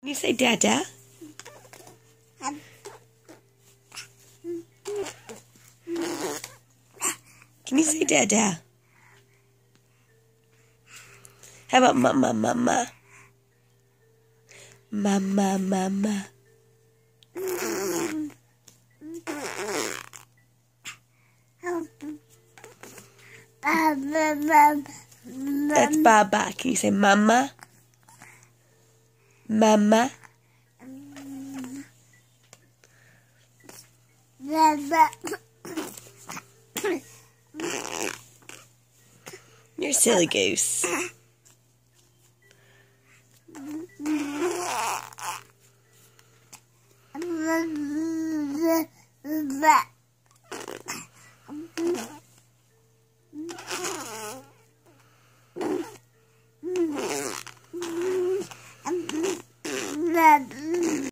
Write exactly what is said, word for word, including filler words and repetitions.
Can you say Dada? Can you say Dada? How about Mama, Mama? Mama, Mama. That's Baba. Can you say Mama? Mama? You're a silly goose.